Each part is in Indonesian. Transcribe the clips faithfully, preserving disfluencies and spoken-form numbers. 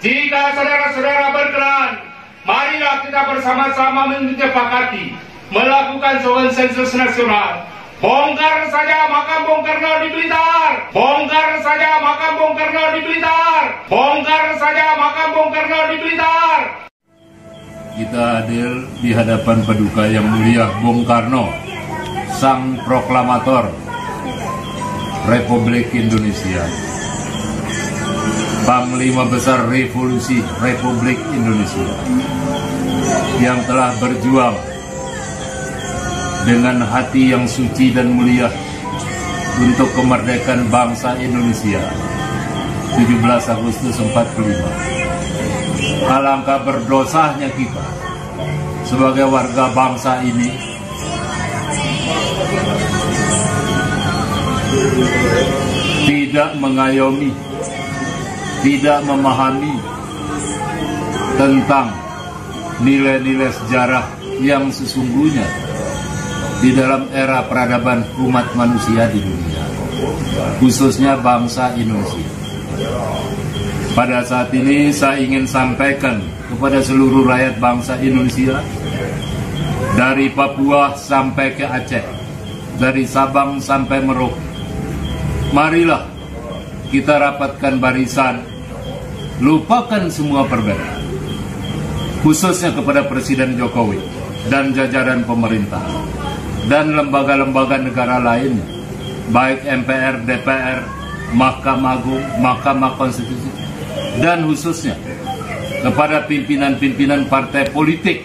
Jika saudara-saudara berkenan, marilah kita bersama-sama menyepakati melakukan sebuah sensus nasional. Bongkar saja makam Bung Karno di Blitar. Bongkar saja makam Bung Karno di Blitar. Bongkar saja makam Bung Karno di Blitar. Kita hadir di hadapan Paduka Yang Mulia Bung Karno, sang proklamator Republik Indonesia, Panglima Besar Revolusi Republik Indonesia, yang telah berjuang dengan hati yang suci dan mulia untuk kemerdekaan bangsa Indonesia tujuh belas Agustus empat puluh lima. Alangkah berdosanya kita sebagai warga bangsa ini tidak mengayomi, tidak memahami tentang nilai-nilai sejarah yang sesungguhnya di dalam era peradaban umat manusia di dunia, khususnya bangsa Indonesia. Pada saat ini saya ingin sampaikan kepada seluruh rakyat bangsa Indonesia, dari Papua sampai ke Aceh, dari Sabang sampai Merauke, marilah kita rapatkan barisan, lupakan semua perbedaan, khususnya kepada Presiden Jokowi dan jajaran pemerintah dan lembaga-lembaga negara lainnya, baik M P R, D P R, Mahkamah Agung, Mahkamah Konstitusi, dan khususnya kepada pimpinan-pimpinan partai politik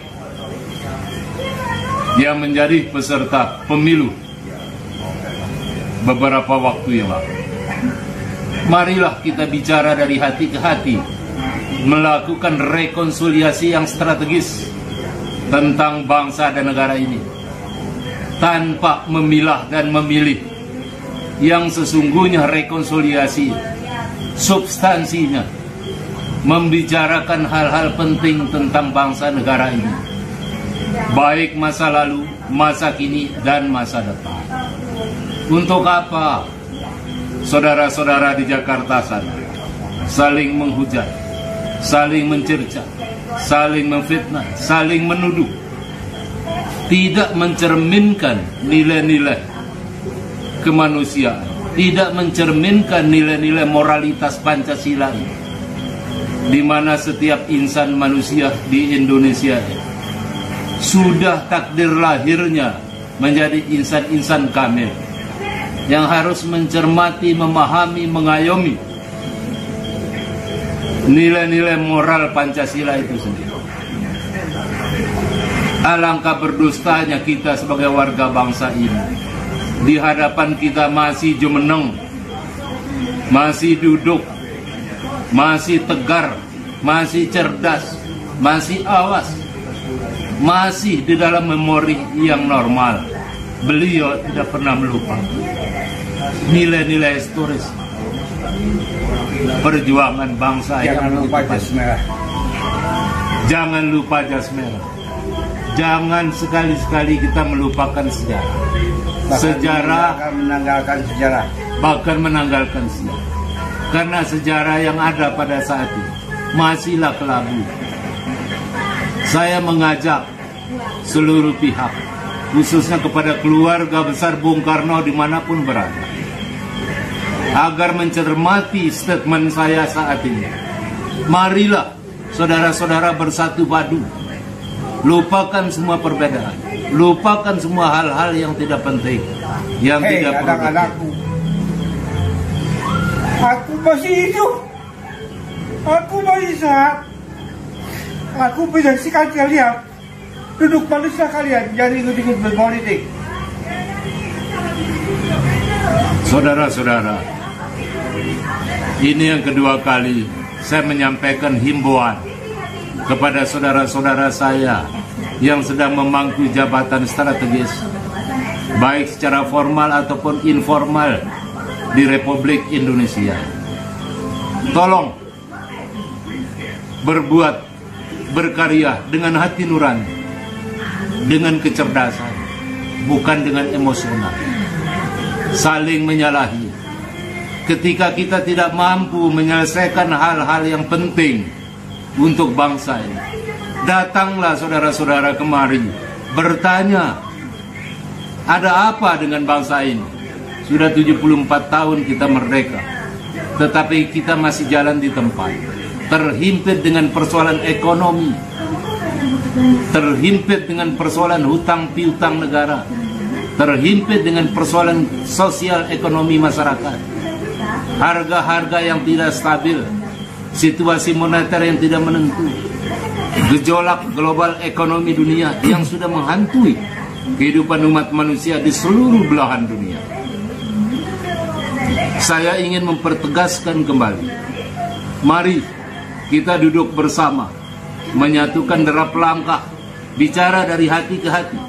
yang menjadi peserta pemilu beberapa waktu yang lalu. Marilah kita bicara dari hati ke hati, melakukan rekonsiliasi yang strategis tentang bangsa dan negara ini, tanpa memilah dan memilih. Yang sesungguhnya rekonsiliasi substansinya membicarakan hal-hal penting tentang bangsa negara ini, baik masa lalu, masa kini, dan masa depan. Untuk apa saudara-saudara di Jakarta sana saling menghujat, saling mencerca, saling memfitnah, saling menuduh, tidak mencerminkan nilai-nilai kemanusiaan, tidak mencerminkan nilai-nilai moralitas Pancasila ini, di mana setiap insan manusia di Indonesia sudah takdir lahirnya menjadi insan-insan kamil yang harus mencermati, memahami, mengayomi nilai-nilai moral Pancasila itu sendiri. Alangkah berdustanya kita sebagai warga bangsa ini. Di hadapan kita masih jumeneng, masih duduk, masih tegar, masih cerdas, masih awas, masih di dalam memori yang normal. Beliau tidak pernah melupa nilai-nilai historis perjuangan bangsa. Jangan lupa jas merah. Jangan lupa jas merah. Jangan sekali-sekali kita melupakan sejarah. Bahkan sejarah menanggalkan sejarah. Bahkan menanggalkan sejarah. Karena sejarah yang ada pada saat ini masihlah kelabu. Saya mengajak seluruh pihak, khususnya kepada keluarga besar Bung Karno dimanapun berada, agar mencermati statement saya saat ini. Marilah saudara-saudara bersatu padu, lupakan semua perbedaan, lupakan semua hal-hal yang tidak penting, yang hey, tidak produktif. Aku masih hidup, aku masih sehat, aku menyaksikan kalian duduk manusia kalian jadi ikut-ikut berpolitik. Saudara-saudara, ini yang kedua kali saya menyampaikan himbauan kepada saudara-saudara saya yang sedang memangku jabatan strategis, baik secara formal ataupun informal di Republik Indonesia. Tolong berbuat, berkarya dengan hati nurani, dengan kecerdasan, bukan dengan emosional. Saling menyalahi ketika kita tidak mampu menyelesaikan hal-hal yang penting untuk bangsa ini. Datanglah saudara-saudara kemari, bertanya, ada apa dengan bangsa ini? Sudah tujuh puluh empat tahun kita merdeka, tetapi kita masih jalan di tempat, terhimpit dengan persoalan ekonomi, terhimpit dengan persoalan hutang piutang negara, terhimpit dengan persoalan sosial ekonomi masyarakat, harga-harga yang tidak stabil, situasi moneter yang tidak menentu, gejolak global ekonomi dunia yang sudah menghantui kehidupan umat manusia di seluruh belahan dunia. Saya ingin mempertegaskan kembali, mari kita duduk bersama, menyatukan derap langkah, bicara dari hati ke hati,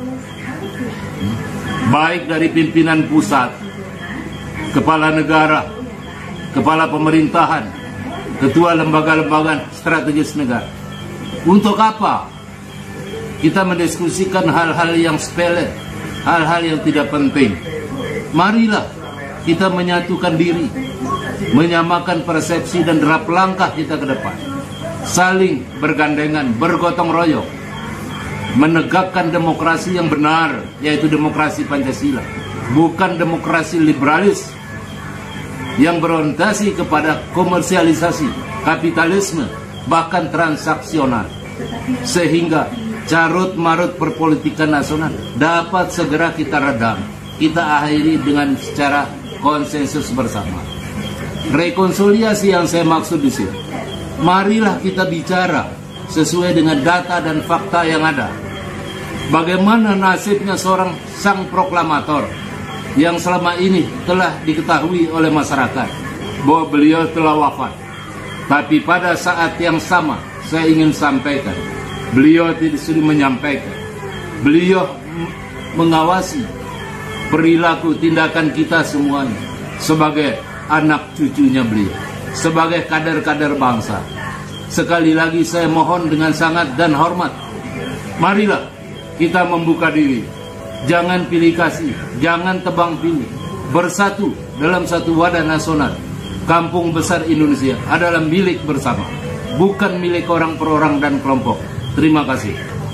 baik dari pimpinan pusat, kepala negara, kepala pemerintahan, ketua lembaga-lembaga strategis negara. Untuk apa kita mendiskusikan hal-hal yang sepele, hal-hal yang tidak penting? Marilah kita menyatukan diri, menyamakan persepsi dan derap langkah kita ke depan, saling bergandengan, bergotong royong, menegakkan demokrasi yang benar, yaitu demokrasi Pancasila, bukan demokrasi liberalis yang berorientasi kepada komersialisasi, kapitalisme, bahkan transaksional, sehingga carut marut perpolitikan nasional dapat segera kita redam, kita akhiri dengan secara konsensus bersama. Rekonsiliasi yang saya maksud di sini, marilah kita bicara sesuai dengan data dan fakta yang ada. Bagaimana nasibnya seorang sang proklamator yang selama ini telah diketahui oleh masyarakat bahwa beliau telah wafat. Tapi pada saat yang sama saya ingin sampaikan, beliau tidak sudah menyampaikan, beliau mengawasi perilaku tindakan kita semuanya sebagai anak cucunya beliau, sebagai kader-kader bangsa. Sekali lagi saya mohon dengan sangat dan hormat, marilah kita membuka diri, jangan pilih kasih, jangan tebang pilih, bersatu dalam satu wadah nasional. Kampung besar Indonesia adalah milik bersama, bukan milik orang per orang dan kelompok. Terima kasih.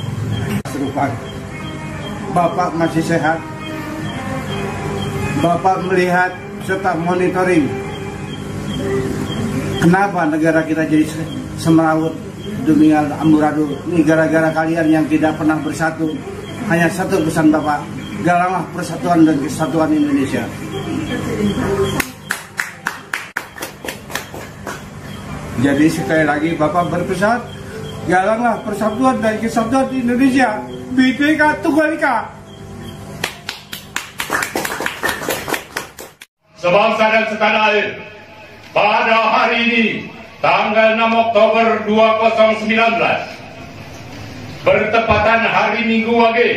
Bapak masih sehat. Bapak melihat serta monitoring kenapa negara kita jadi semerawut dunia amburadul. Ini gara-gara kalian yang tidak pernah bersatu. Hanya satu pesan Bapak, galanglah persatuan dan kesatuan Indonesia. Jadi sekali lagi Bapak berpesan, galanglah persatuan dan kesatuan di Indonesia. Bhinneka Tunggal Ika. Sebangsa dan setanah air, pada hari ini tanggal enam Oktober dua ribu sembilan belas, bertepatan hari Minggu Wage,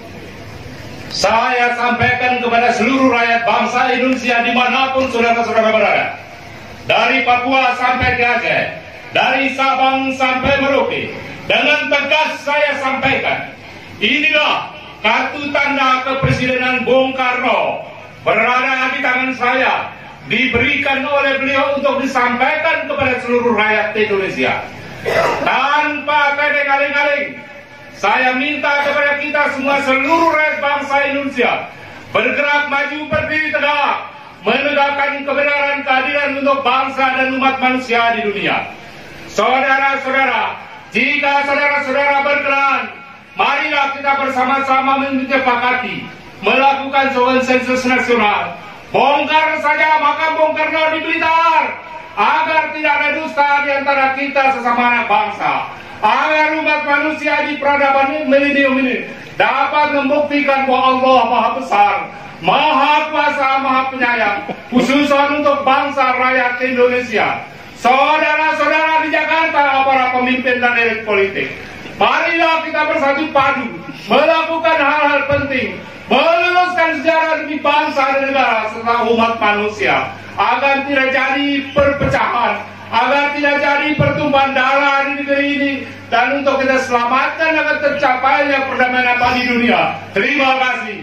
saya sampaikan kepada seluruh rakyat bangsa Indonesia dimanapun saudara-saudara berada, dari Papua sampai ke Aceh, dari Sabang sampai Merauke, dengan tegas saya sampaikan, inilah kartu tanda kepresidenan Bung Karno berada di tangan saya, diberikan oleh beliau untuk disampaikan kepada seluruh rakyat Indonesia. Tanpa tedeng-aling-aling, saya minta kepada kita semua, seluruh rakyat bangsa Indonesia, bergerak maju, berdiri tegak, menegakkan kebenaran, keadilan untuk bangsa dan umat manusia di dunia. Saudara-saudara, jika saudara-saudara berkenan, marilah kita bersama-sama menyepakati melakukan sebuah sensus nasional. Bongkar saja makam Bung Karno di Blitar, agar tidak ada dusta di antara kita sesama anak bangsa, agar umat manusia di peradaban milenium ini dapat membuktikan bahwa Allah Maha Besar, Maha Kuasa, Maha Penyayang, khususan untuk bangsa rakyat Indonesia. Saudara-saudara di Jakarta, para pemimpin dan elit politik, marilah kita bersatu padu melakukan hal-hal penting, meluruskan sejarah demi bangsa dan negara serta umat manusia, agar tidak jadi perpecahan, agar tidak jadi pertumpahan darah di negeri ini, dan untuk kita selamatkan agar tercapainya perdamaian abadi dunia. Terima kasih.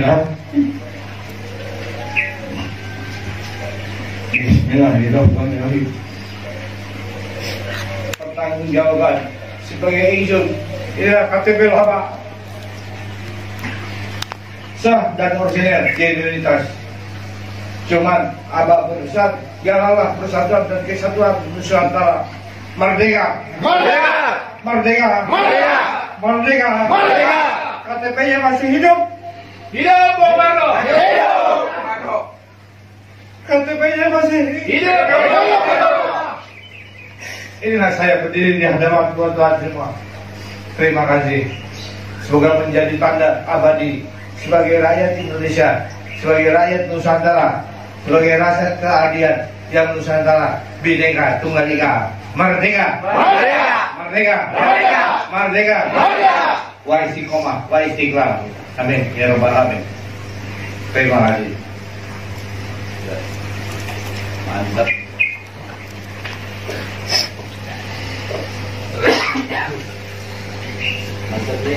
Ya. Bismillahirrahmanirrahim. Pertanggungjawaban sebagai izin inilah K T P lama sah dan orisinil identitas. Cuman abah bersat, jalanlah persatuan dan kesatuan Nusantara. Merdeka, merdeka, merdeka, merdeka, merdeka, merdeka. K T P-nya masih hidup. Hidup Bung Karno. Hidup. K T P-nya masih Hidup. Inilah saya berdiri di hadapan tuan-tuan semua. Terima kasih. Semoga menjadi tanda abadi sebagai rakyat Indonesia, sebagai rakyat Nusantara, sebagai rasa keadilan yang Nusantara, Bhinneka Tunggal Ika. Merdeka, merdeka, merdeka, merdeka, merdeka, merdeka. Wa istiqomah, wa istiqlal. Amin ya rabbal alamin. Terima kasih. Mantap. Mantap ya.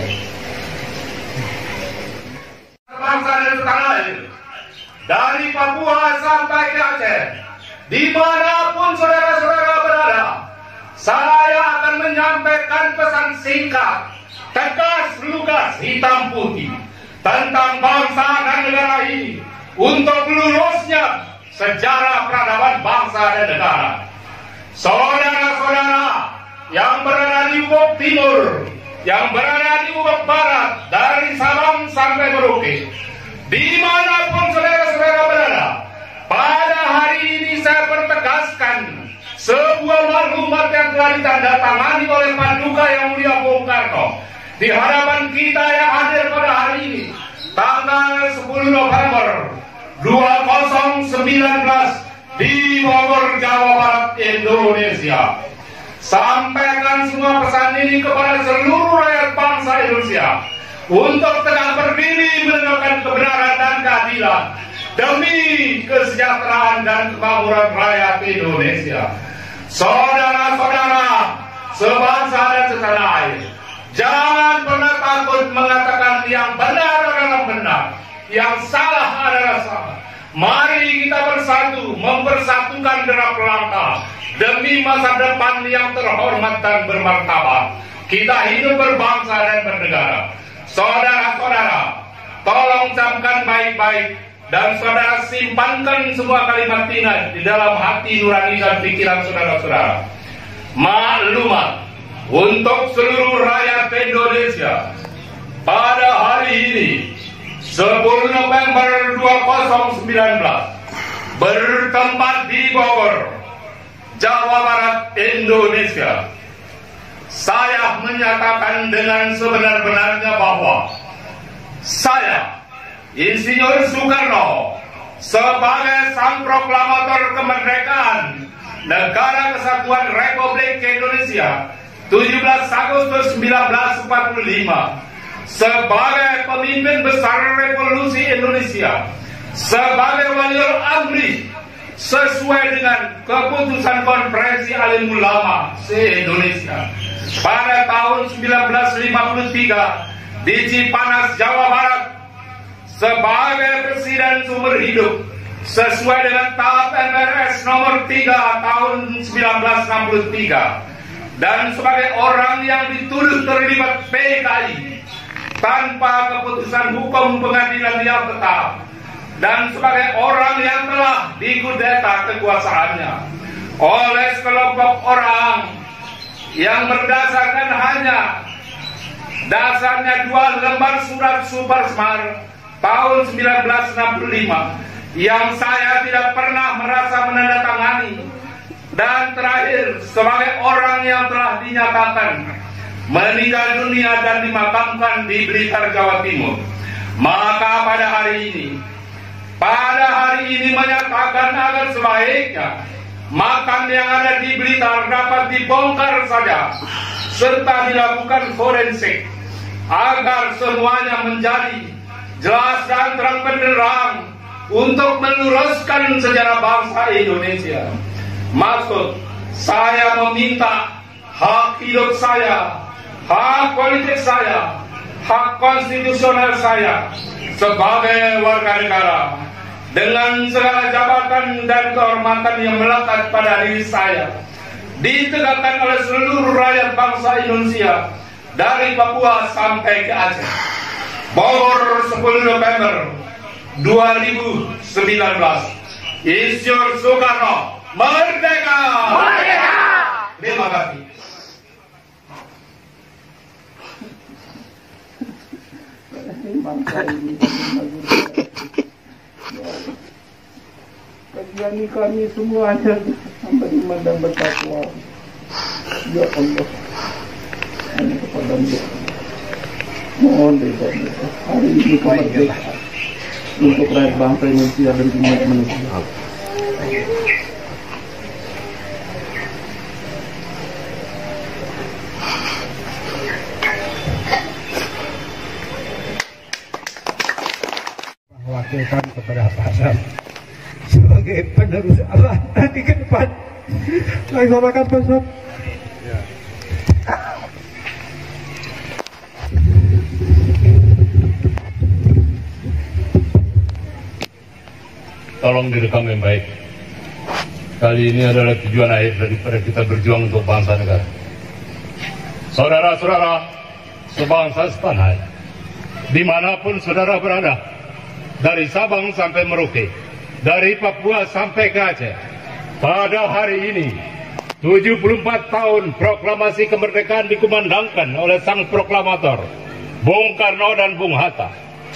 Bangsa dan tanah air, dari Papua sampai ke Aceh, dimanapun saudara-saudara berada, saya akan menyampaikan pesan singkat, tegas, lugas, hitam putih tentang bangsa dan negara ini untuk lurusnya sejarah peradaban bangsa dan negara. Saudara-saudara yang berada di ufuk timur, yang berada di ufuk barat, dari Sabang sampai Merauke, dimanapun saudara-saudara berada, pada hari ini saya pertegaskan sebuah maklumat yang telah ditandatangani oleh Paduka Yang Mulia Bung Karno di hadapan kita yang hadir pada hari ini, tanggal sepuluh November dua ribu sembilan belas di Bogor, Jawa Barat, Indonesia. Sampaikan semua pesan ini kepada seluruh rakyat bangsa Indonesia untuk tegak berdiri menegakkan kebenaran dan keadilan demi kesejahteraan dan kemakmuran rakyat Indonesia. Saudara-saudara sebangsa dan setanah air, jangan pernah takut mengatakan yang benar adalah benar, yang salah adalah salah. Mari kita bersatu, mempersatukan derap langkah demi masa depan yang terhormat dan bermartabat. Kita hidup berbangsa dan bernegara. Saudara-saudara, tolong camkan baik-baik dan saudara simpankan semua kalimat ini di dalam hati nurani dan pikiran saudara-saudara. Maklumat untuk seluruh rakyat Indonesia pada hari ini, sepuluh November dua ribu sembilan belas, bertempat di Bogor, Jawa Barat, Indonesia. Saya menyatakan dengan sebenar-benarnya bahwa saya, Insinyur Soekarno, sebagai sang proklamator kemerdekaan Negara Kesatuan Republik Indonesia tujuh belas Agustus seribu sembilan ratus empat puluh lima, sebagai pemimpin besar Revolusi Indonesia, sebagai waliul amri sesuai dengan keputusan Konferensi Alim Ulama se-Indonesia pada tahun seribu sembilan ratus lima puluh tiga di Cipanas, Jawa Barat, sebagai Presiden sumber hidup sesuai dengan tahap M R S nomor tiga tahun seribu sembilan ratus enam puluh tiga, dan sebagai orang yang dituduh terlibat P K I tanpa keputusan hukum pengadilan yang tetap, dan sebagai orang yang telah dikudeta kekuasaannya oleh sekelompok orang yang berdasarkan hanya dasarnya dua lembar surat Super Smart tahun seribu sembilan ratus enam puluh lima yang saya tidak pernah merasa menandatangani, dan terakhir sebagai orang yang telah dinyatakan meninggal dunia dan dimakamkan di Blitar, Jawa Timur. Maka pada hari ini pada hari ini menyatakan agar sebaiknya makam yang ada di Blitar dapat dibongkar saja serta dilakukan forensik agar semuanya menjadi jelas dan terang benderang untuk meluruskan sejarah bangsa Indonesia. Maksud saya meminta hak hidup saya, hak politik saya, hak konstitusional saya sebagai warga negara dengan segala jabatan dan kehormatan yang melekat pada diri saya ditegakkan oleh seluruh rakyat bangsa Indonesia dari Papua sampai ke Aceh. Bogor sepuluh November dua ribu sembilan belas. Insinyur Soekarno merdeka! Merdeka! Terima kasih. Kasiani kami semuanya sampai dimandang bertakwa. Ya Allah, hanya kepadamu mohon ridho-Mu hari ini kemerdekaan untuk rakyat bangsa Indonesia dan umat manusia. Wakilkan kepada Pak Sam sebagai penerus Allah nanti ke depan. Laksanakan Pak Sam. Tolong direkam yang baik. Kali ini adalah tujuan akhir daripada kita berjuang untuk bangsa negara. Saudara-saudara sebangsa setanah air, dimanapun saudara berada, dari Sabang sampai Merauke, dari Papua sampai ke Aceh, pada hari ini tujuh puluh empat tahun proklamasi kemerdekaan dikumandangkan oleh sang proklamator Bung Karno dan Bung Hatta.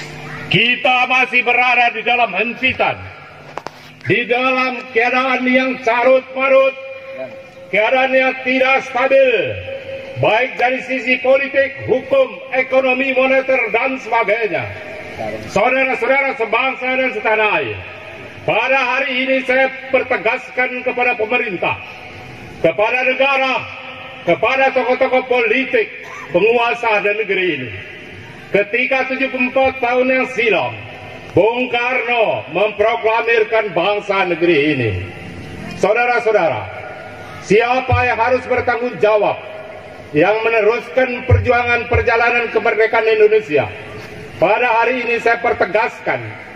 Kita masih berada di dalam hempitan, di dalam keadaan yang carut marut, keadaan yang tidak stabil, baik dari sisi politik, hukum, ekonomi, moneter, dan sebagainya. Saudara-saudara sebangsa dan setanah air, pada hari ini saya pertegaskan kepada pemerintah, kepada negara, kepada tokoh-tokoh politik, penguasa dan negeri ini. Ketika tujuh puluh empat tahun yang silam, Bung Karno memproklamirkan bangsa negeri ini. Saudara-saudara, siapa yang harus bertanggung jawab yang meneruskan perjuangan perjalanan kemerdekaan Indonesia? Pada hari ini saya pertegaskan,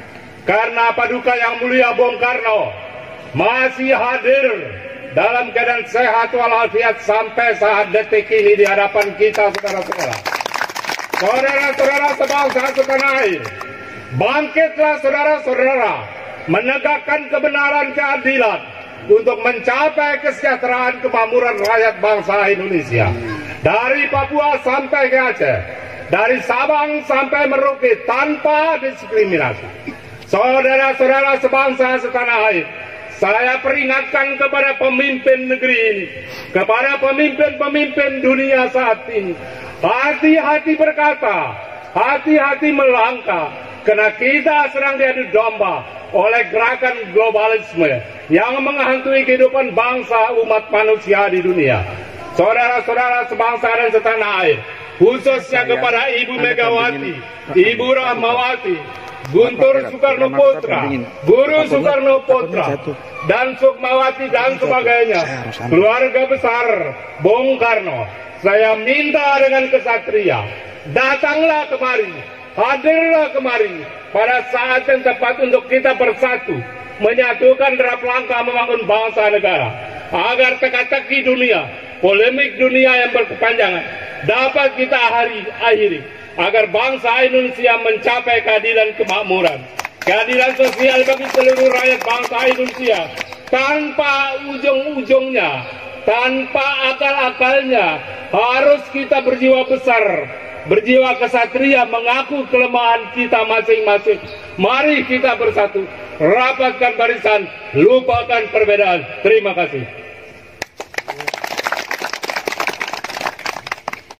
karena Paduka Yang Mulia Bung Karno masih hadir dalam keadaan sehat walafiat sampai saat detik ini di hadapan kita, saudara-saudara. Saudara-saudara sebangsa setanah air, bangkitlah saudara-saudara, menegakkan kebenaran keadilan untuk mencapai kesejahteraan kemakmuran rakyat bangsa Indonesia. Dari Papua sampai ke Aceh, dari Sabang sampai Merauke tanpa diskriminasi. Saudara-saudara sebangsa setanah air, saya peringatkan kepada pemimpin negeri ini, kepada pemimpin-pemimpin dunia saat ini, hati-hati berkata, hati-hati melangkah, karena kita sedang diadu domba oleh gerakan globalisme yang menghantui kehidupan bangsa umat manusia di dunia. Saudara-saudara sebangsa dan setanah air, khususnya kepada Ibu Megawati, Ibu Rahmawati, Guntur Soekarno Putra, Guru Soekarno Putra, dan Sukmawati dan sebagainya, keluarga besar Bung Karno, saya minta dengan kesatria, datanglah kemari, hadirlah kemari pada saat yang tepat untuk kita bersatu, menyatukan derap langkah membangun bangsa negara, agar teka-teki dunia, polemik dunia yang berkepanjangan dapat kita hari akhiri, agar bangsa Indonesia mencapai keadilan kemakmuran, keadilan sosial bagi seluruh rakyat bangsa Indonesia, tanpa ujung-ujungnya, tanpa akal-akalnya. Harus kita berjiwa besar, berjiwa kesatria, mengaku kelemahan kita masing-masing. Mari kita bersatu, rapatkan barisan, lupakan perbedaan. Terima kasih.